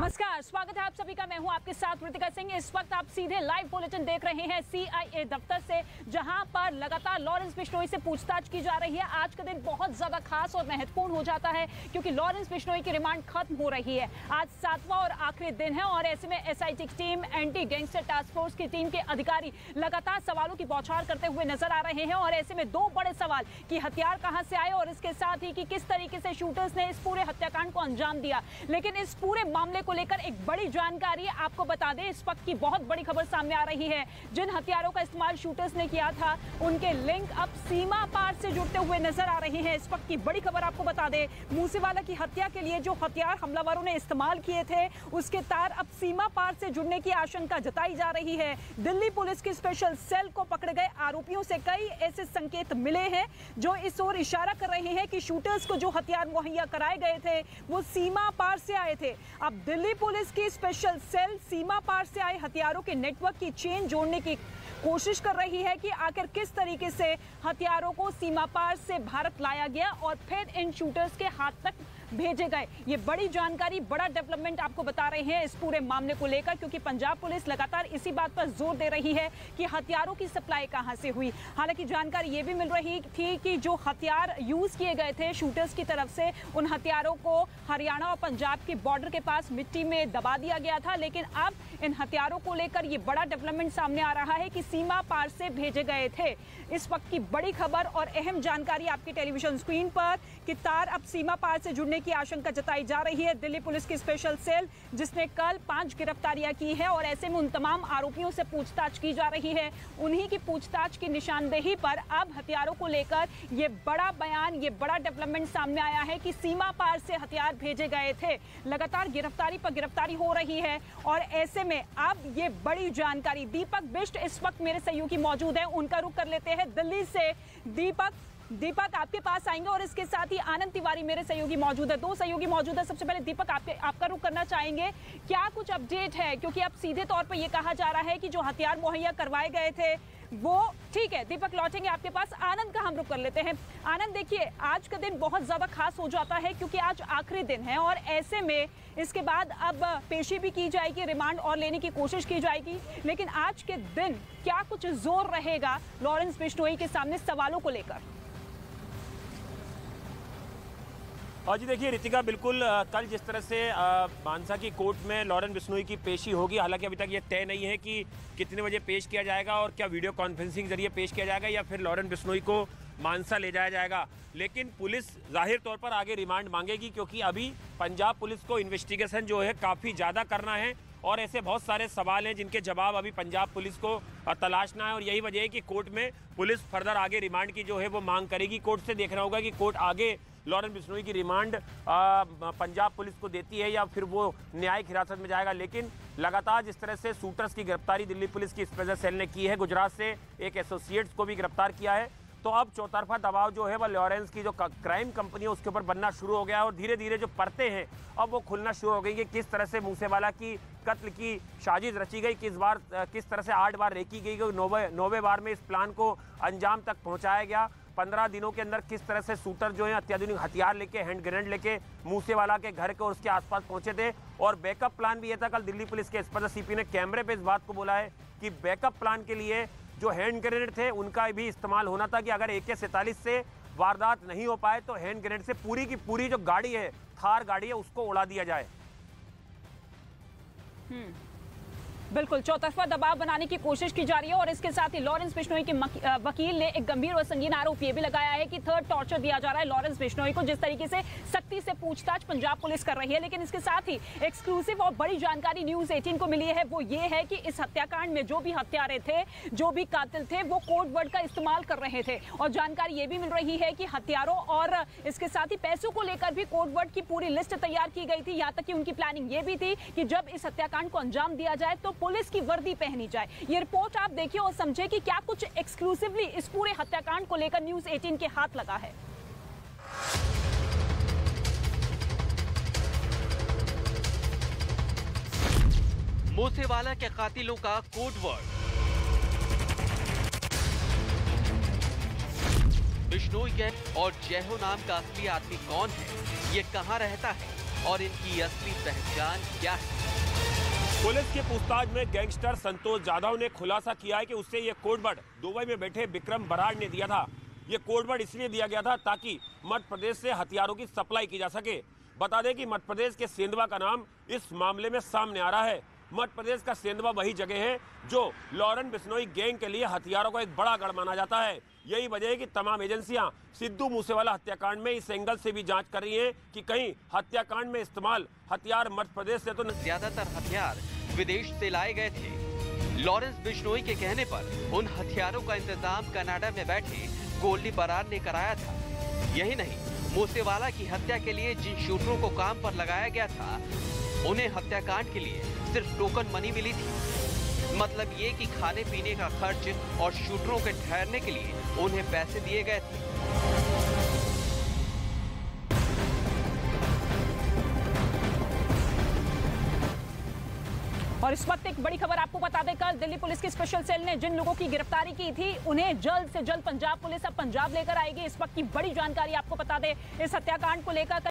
नमस्कार, स्वागत है आप सभी का। मैं हूं आपके साथ ऋतिका सिंह। इस वक्त आप सीधे लाइव बुलेटिन देख रहे हैं CIA दफ्तर से, जहां पर लगातार लॉरेंस बिश्नोई से पूछताछ की जा रही है। आज का दिन बहुत ज्यादा खास और महत्वपूर्ण हो जाता है क्योंकि लॉरेंस बिश्नोई की रिमांड खत्म हो रही है। आज 7वां और आखिरी दिन है और ऐसे में SIT की team, anti gangster task force की टीम के अधिकारी लगातार सवालों की बौछार करते हुए नजर आ रहे हैं। और ऐसे में दो बड़े सवाल कि हथियार कहां से आए और इसके साथ ही कि किस तरीके से शूटर्स ने इस पूरे हत्याकांड को अंजाम दिया। लेकिन इस पूरे मामले को लेकर एक बड़ी जानकारी आपको बता दें, इस वक्त की बहुत बड़ी खबर सामने आ रही है। जिन हथियारों का इस्तेमाल शूटर्स ने किया था, उनके लिंक अब सीमा पार से जुड़ते हुए नजर आ रहे हैं। इस वक्त की बड़ी खबर आपको बता दें, मूसेवाला की हत्या के लिए जो हथियार हमलावरों ने इस्तेमाल किए थे, उसके तार अब सीमा पार से जुड़ने की आशंका जताई जा रही है। दिल्ली पुलिस की स्पेशल सेल को पकड़े गए आरोपियों से कई ऐसे संकेत मिले हैं जो इस ओर इशारा कर रहे हैं कि शूटर्स को जो हथियार मुहैया कराए गए थे वो सीमा पार से आए थे। अब दिल्ली पुलिस की स्पेशल सेल सीमा पार से आए हथियारों के नेटवर्क की चेन जोड़ने की कोशिश कर रही है कि आखिर किस तरीके से हथियारों को सीमा पार से भारत लाया गया और फिर इन शूटर्स के हाथ तक भेजे गए। ये बड़ी जानकारी, बड़ा डेवलपमेंट आपको बता रहे हैं इस पूरे मामले को लेकर, क्योंकि पंजाब पुलिस लगातार इसी बात पर जोर दे रही है कि हथियारों की सप्लाई कहां से हुई। हालांकि जानकारी ये भी मिल रही थी कि जो हथियार यूज किए गए थे शूटर्स की तरफ से, उन हथियारों को हरियाणा और पंजाब के बॉर्डर के पास मिट्टी में दबा दिया गया था। लेकिन अब इन हथियारों को लेकर ये बड़ा डेवलपमेंट सामने आ रहा है कि सीमा पार से भेजे गए थे। इस वक्त की बड़ी खबर और अहम जानकारी आपकी टेलीविजन स्क्रीन पर कि तार अब सीमा पार से जुड़ने की आशंका जताई जा रही है। दिल्ली पुलिस की स्पेशल सेल, जिसने कल 5 गिरफ्तारियां की है और ऐसे में उन तमाम आरोपियों से पूछताछ की जा रही है। उन्हीं की पूछताछ की निशानदेही पर अब हथियारों को लेकर ये बड़ा बयान, ये बड़ा डेवलपमेंट सामने आया है कि सीमा पार से हथियार भेजे गए थे। लगातार गिरफ्तारी पर गिरफ्तारी हो रही है और ऐसे में अब ये बड़ी जानकारी। दीपक बिष्ट इस वक्त मेरे सहयोगी मौजूद है, उनका रुख कर लेते हैं दिल्ली से। दीपक आपके पास आएंगे और इसके साथ ही आनंद तिवारी मेरे सहयोगी मौजूद है। दो सहयोगी मौजूद है। सबसे पहले दीपक, आपका रुख करना चाहेंगे, क्या कुछ अपडेट है? क्योंकि अब सीधे तौर पर यह कहा जा रहा है कि जो हथियार मुहैया करवाए गए थे वो ठीक है। दीपक लौटेंगे आपके पास। आनंद का हम रुख कर लेते हैं। आनंद, देखिए आज का दिन बहुत ज्यादा खास हो जाता है क्योंकि आज आखिरी दिन है और ऐसे में इसके बाद अब पेशी भी की जाएगी, रिमांड और लेने की कोशिश की जाएगी। लेकिन आज के दिन क्या कुछ जोर रहेगा लॉरेंस बिश्नोई के सामने सवालों को लेकर? और जी देखिए ऋतिका, बिल्कुल कल जिस तरह से मानसा की कोर्ट में लॉरेंस बिश्नोई की पेशी होगी, हालांकि अभी तक ये तय नहीं है कि कितने बजे पेश किया जाएगा और क्या वीडियो कॉन्फ्रेंसिंग जरिए पेश किया जाएगा या फिर लॉरेंस बिश्नोई को मानसा ले जाया जाएगा। लेकिन पुलिस जाहिर तौर पर आगे रिमांड मांगेगी क्योंकि अभी पंजाब पुलिस को इन्वेस्टिगेशन जो है काफ़ी ज़्यादा करना है और ऐसे बहुत सारे सवाल हैं जिनके जवाब अभी पंजाब पुलिस को तलाशना है। और यही वजह है कि कोर्ट में पुलिस फर्दर आगे रिमांड की जो है वो मांग करेगी। कोर्ट से देखना होगा कि कोर्ट आगे लॉरेंस बिश्नोई की रिमांड पंजाब पुलिस को देती है या फिर वो न्यायिक हिरासत में जाएगा। लेकिन लगातार जिस तरह से शूटर्स की गिरफ्तारी दिल्ली पुलिस की स्पेशल सेल ने की है, गुजरात से एक एसोसिएट्स को भी गिरफ्तार किया है, तो अब चौतरफा दबाव जो है वह लॉरेंस की जो क्राइम कंपनी है उसके ऊपर बनना शुरू हो गया है और धीरे धीरे जो परतें हैं अब वो खुलना शुरू हो गई कि किस तरह से मूसेवाला की कत्ल की साजिश रची गई, किस तरह से 8 बार रेकी गई, 9वें बार में इस प्लान को अंजाम तक पहुंचाया गया। 15 दिनों के अंदर किस तरह से शूटर जो है अत्याधुनिक हथियार लेके, हैंड ग्रेनेड लेके मूसेवाला के घर के और उसके आसपास पहुंचे थे। और बैकअप प्लान भी ये था, कल दिल्ली पुलिस के स्पेशल सीपी ने कैमरे पे इस बात को बोला है कि बैकअप प्लान के लिए जो हैंड ग्रेनेड थे उनका भी इस्तेमाल होना था कि अगर AK-47 से वारदात नहीं हो पाए तो हैंड ग्रेनेड से पूरी की पूरी जो गाड़ी है, थार गाड़ी है, उसको उड़ा दिया जाए। बिल्कुल चौतरफा दबाव बनाने की कोशिश की जा रही है और इसके साथ ही लॉरेंस बिश्नोई के वकील ने एक गंभीर और संगीन आरोप ये भी लगाया है कि थर्ड टॉर्चर दिया जा रहा है लॉरेंस बिश्नोई को, जिस तरीके से सख्ती से पूछताछ पंजाब पुलिस कर रही है। लेकिन इसके साथ ही एक्सक्लूसिव और बड़ी जानकारी न्यूज़ 18 को मिली है, वो ये है कि इस हत्याकांड में जो भी हत्यारे थे, जो भी कातिल थे, वो कोड वर्ड का इस्तेमाल कर रहे थे। और जानकारी ये भी मिल रही है कि हथियारों और इसके साथ ही पैसों को लेकर भी कोड वर्ड की पूरी लिस्ट तैयार की गई थी। यहाँ तक कि उनकी प्लानिंग ये भी थी कि जब इस हत्याकांड को अंजाम दिया जाए तो पुलिस की वर्दी पहनी जाए। ये रिपोर्ट आप देखिए और समझे कि क्या कुछ एक्सक्लूसिवली इस पूरे हत्याकांड को लेकर न्यूज़ 18 के हाथ लगा है। मूसेवाला के कातिलों का कोड वर्ड, बिश्नोई गैंग और जयहो नाम का असली आदमी कौन है, ये कहां रहता है और इनकी असली पहचान क्या है। पुलिस की पूछताछ में गैंगस्टर संतोष जाधव ने खुलासा किया है कि उससे ये कोडवर्ड दुबई में बैठे विक्रम बराड़ ने दिया था। ये कोडवर्ड इसलिए दिया गया था ताकि मध्य प्रदेश से हथियारों की सप्लाई की जा सके। बता दें कि मध्य प्रदेश के सेंधवा का नाम इस मामले में सामने आ रहा है। मध्य प्रदेश का सेंधवा वही जगह है जो लॉरेंस बिश्नोई गैंग के लिए हथियारों का एक बड़ा गढ़ माना जाता है। यही वजह है कि तमाम एजेंसियां सिद्धू मूसेवाला हत्याकांड में इस एंगल से भी जांच कर रही हैं कि कहीं हत्याकांड में इस्तेमाल हथियार मध्य प्रदेश से तो ज्यादातर हथियार विदेश से लाए गए थे। लॉरेंस बिश्नोई के कहने पर उन हथियारों का इंतजाम कनाडा में बैठे गोल्डी बराड़ ने कराया था। यही नहीं, मूसेवाला की हत्या के लिए जिन शूटरों को काम पर लगाया गया था, उन्हें हत्याकांड के लिए सिर्फ टोकन मनी मिली थी। मतलब ये कि खाने पीने का खर्च और शूटरों के ठहरने के लिए उन्हें पैसे दिए गए थे। और इस वक्त एक बड़ी खबर आपको बता दें, कल दिल्ली पुलिस की स्पेशल सेल ने जिन लोगों की गिरफ्तारी की थी उन्हें जल्द से जल्द पंजाब पुलिस अब पंजाब लेकर आएगी। इस वक्त की बड़ी जानकारी आपको बता दें इस हत्याकांड को लेकर।